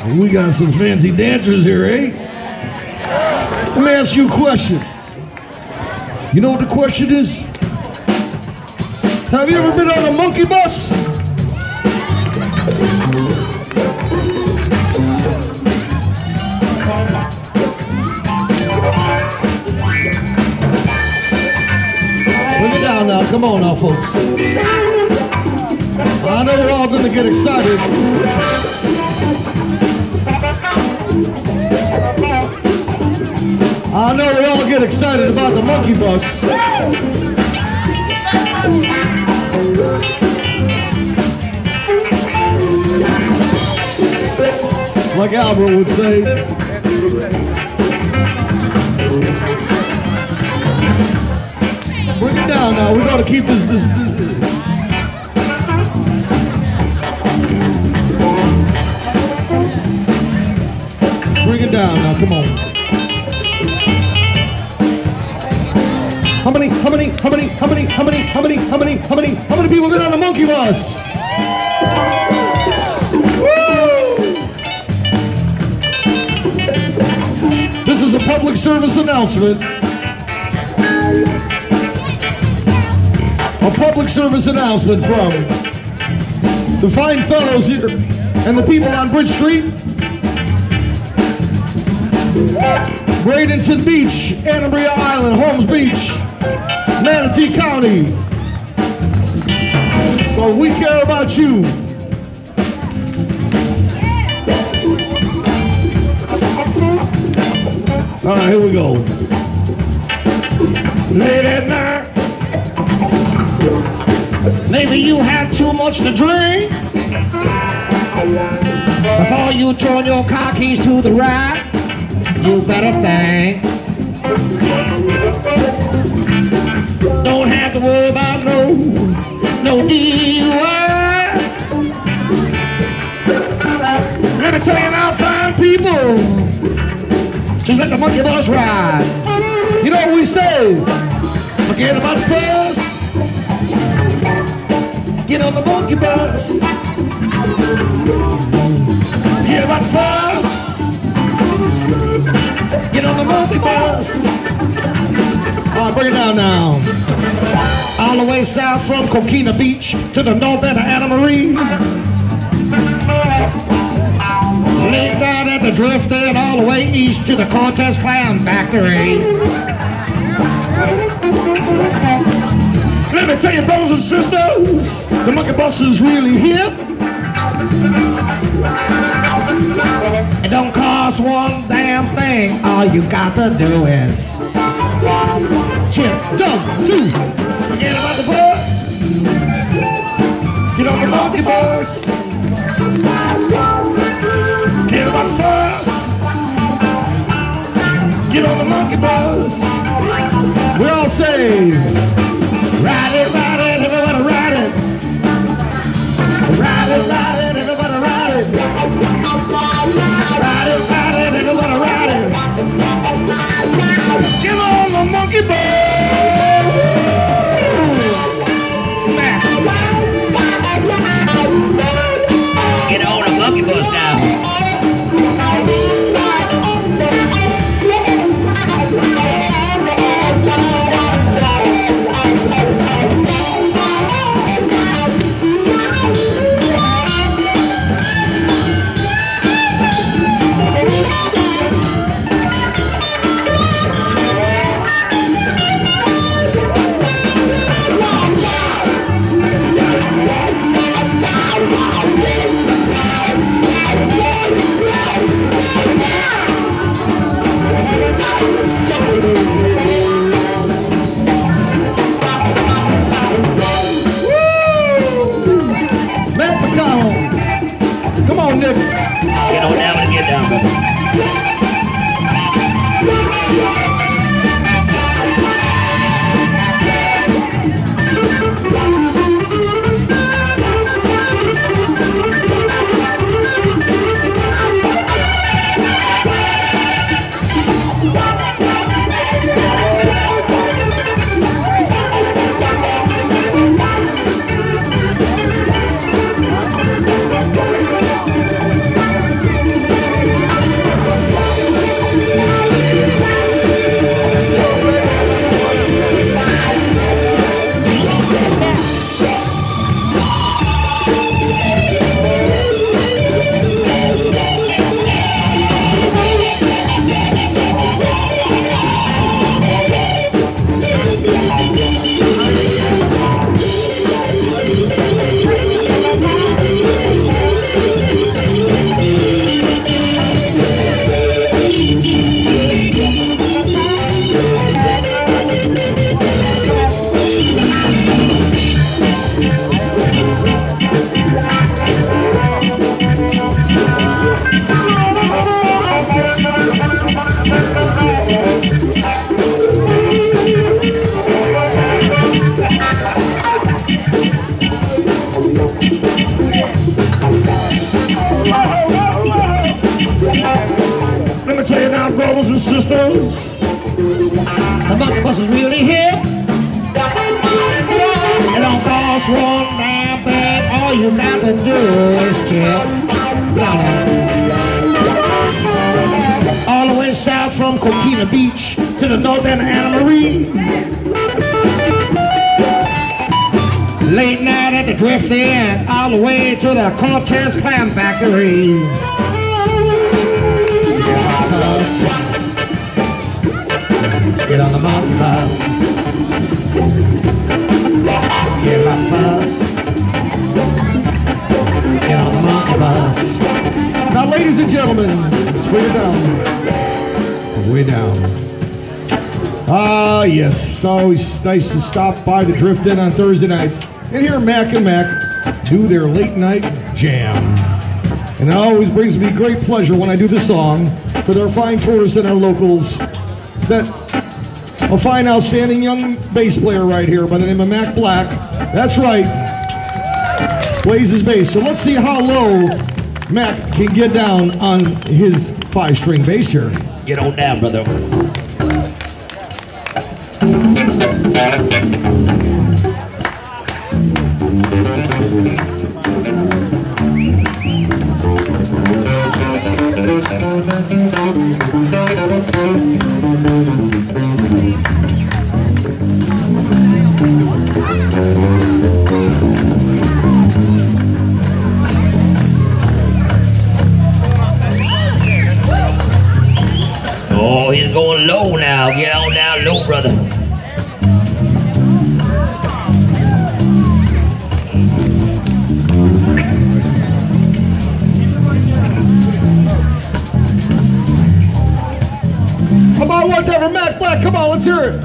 We got some fancy dancers here, eh? Let me ask you a question. You know what the question is? Have you ever been on a monkey bus? Bring it down now. Come on now, folks. I know we're all going to get excited. I know we all get excited about the monkey bus. Like Albert would say. Bring it down now. We gotta keep this. Bring it down now. Come on. How many people been on the monkey bus? Woo! This is a public service announcement. A public service announcement from the fine fellows here and the people on Bridge Street, Bradenton Beach, Anna Maria Island, Holmes Beach, Manatee County. So we care about you. All right, here we go. Late at night, maybe you had too much to drink. Before you turn your car keys to the right, you better think. Don't have to worry about no DUI. Let me tell you now, fine people, just let the monkey bus ride. You know what we say? Forget about the fuss. Get on the monkey bus. Forget about the fuss. Get on the monkey bus. All right, bring it down now. All the way south from Coquina Beach to the north end of Anna Marie. Laid down at the drift end all the way east to the Cortez Clam Factory. Let me tell you, brothers and sisters, the monkey bus is really hip. It don't cost one damn thing. All you got to do is chip, jump, shoot. Forget about the bus. Get on the monkey bus. Forget about the fuss. Get on the monkey bus. We all say, ride it, everybody ride it. Ride it, everybody ride it. Ride it, everybody ride it. Get on the monkey bus. Get on the monkey bus now. Come on, Nick. Get on down and get down, brother. and sisters, the monkey bus is really here. It don't cost one damn thing. All you got to do is chill. All the way south from Coquina Beach to the north end of Anna Marie. Late night at the Drift Inn, all the way to the Cortez Clam Factory. Get on the monkey bus. Get my fuss. Get on the monkey bus. Now, ladies and gentlemen, it's way down. Way down. Ah, yes. It's always nice to stop by the Drift Inn on Thursday nights and hear Mac and Mac do their late night jam. And it always brings me great pleasure when I do the song for their fine tourists and our locals that a fine, outstanding young bass player right here by the name of Mac Black. That's right, plays his bass. So let's see how low Mac can get down on his 5-string bass here. Get on down, brother. Oh, he's going low now. Get on down low, brother. How about whatever, Mac Black? Come on, let's hear it.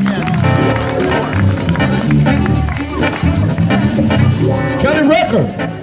Got a record.